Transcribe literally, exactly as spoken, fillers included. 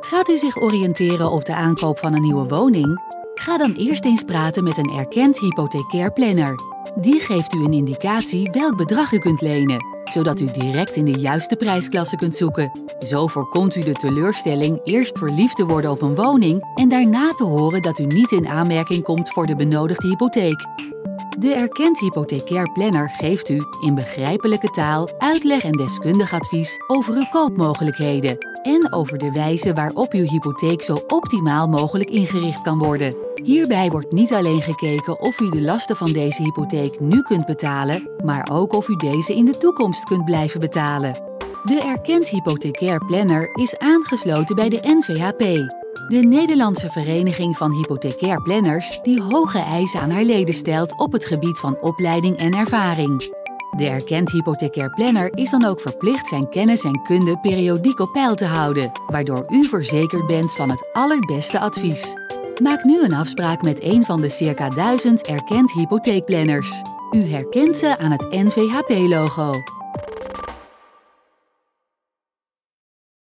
Gaat u zich oriënteren op de aankoop van een nieuwe woning? Ga dan eerst eens praten met een erkend hypothecair planner. Die geeft u een indicatie welk bedrag u kunt lenen, zodat u direct in de juiste prijsklasse kunt zoeken. Zo voorkomt u de teleurstelling eerst verliefd te worden op een woning en daarna te horen dat u niet in aanmerking komt voor de benodigde hypotheek. De erkend hypothecair planner geeft u, in begrijpelijke taal, uitleg en deskundig advies over uw koopmogelijkheden en over de wijze waarop uw hypotheek zo optimaal mogelijk ingericht kan worden. Hierbij wordt niet alleen gekeken of u de lasten van deze hypotheek nu kunt betalen, maar ook of u deze in de toekomst kunt blijven betalen. De erkend hypothecair planner is aangesloten bij de N V H P, de Nederlandse Vereniging van Hypothecair Planners, die hoge eisen aan haar leden stelt op het gebied van opleiding en ervaring. De erkend hypothecair planner is dan ook verplicht zijn kennis en kunde periodiek op peil te houden, waardoor u verzekerd bent van het allerbeste advies. Maak nu een afspraak met een van de circa duizend erkend hypotheekplanners. U herkent ze aan het N V H P-logo.